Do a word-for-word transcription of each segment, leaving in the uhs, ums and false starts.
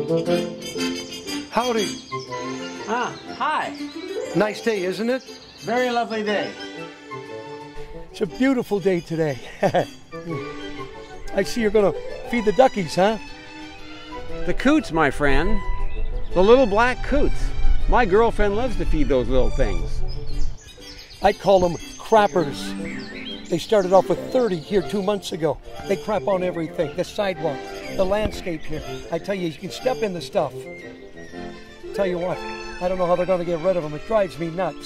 Howdy. Ah, hi. Nice day, isn't it? Very lovely day. It's a beautiful day today. I see you're gonna feed the duckies, huh? The coots, my friend. The little black coots. My girlfriend loves to feed those little things. I call them crappers. They started off with thirty here two months ago. They crap on everything, the sidewalk, the landscape here. I tell you, you can step in the stuff. Tell you what, I don't know how they're gonna get rid of them. It drives me nuts.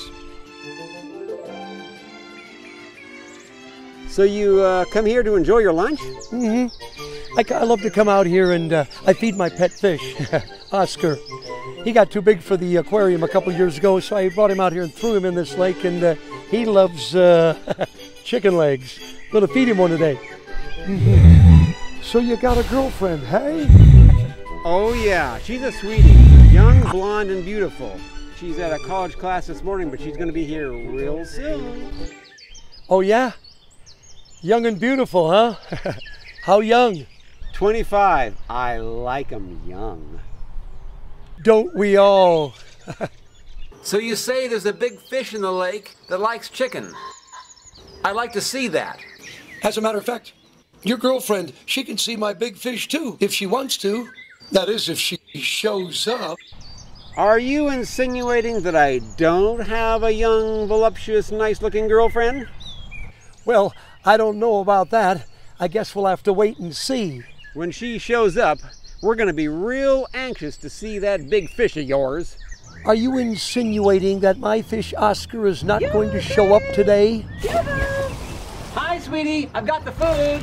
So you uh, come here to enjoy your lunch? Mm-hmm. I, I love to come out here and uh, I feed my pet fish, Oscar. He got too big for the aquarium a couple years ago, so I brought him out here and threw him in this lake, and uh, he loves uh, chicken legs. I'm gonna feed him one today. Mm-hmm. So you got a girlfriend, hey? Oh yeah, she's a sweetie. Young, blonde, and beautiful. She's at a college class this morning, but she's gonna be here real soon. Oh yeah? Young and beautiful, huh? How young? twenty-five. I like 'em young. Don't we all? So you say there's a big fish in the lake that likes chicken. I'd like to see that. As a matter of fact, your girlfriend, she can see my big fish too, if she wants to. That is, if she shows up. Are you insinuating that I don't have a young, voluptuous, nice-looking girlfriend? Well, I don't know about that. I guess we'll have to wait and see. When she shows up, we're going to be real anxious to see that big fish of yours. Are you insinuating that my fish Oscar is not going to show up today? Hi, sweetie. I've got the food.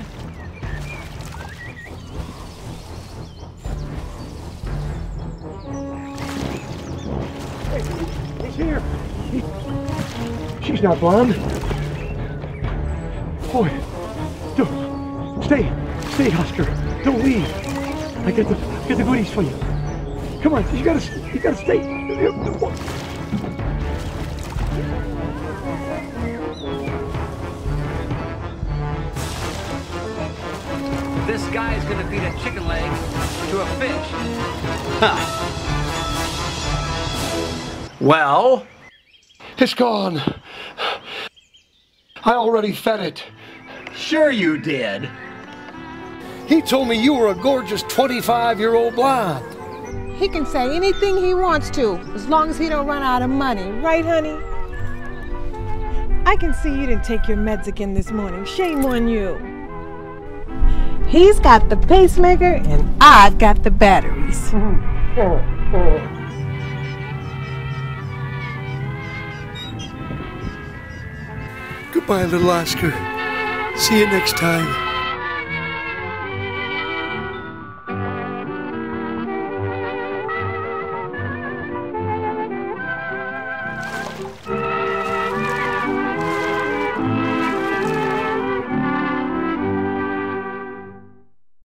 Hey, he's here. He, she's not blonde. Boy, don't stay, stay, Oscar. Don't leave. I get the get the goodies for you. Come on, you gotta you gotta stay. This guy's gonna feed a chicken leg to a fish. Huh. Well? It's gone. I already fed it. Sure you did. He told me you were a gorgeous twenty-five-year-old blonde. He can say anything he wants to, as long as he don't run out of money. Right, honey? I can see you didn't take your meds again this morning. Shame on you. He's got the pacemaker, and I've got the batteries. Goodbye, little Oscar. See you next time.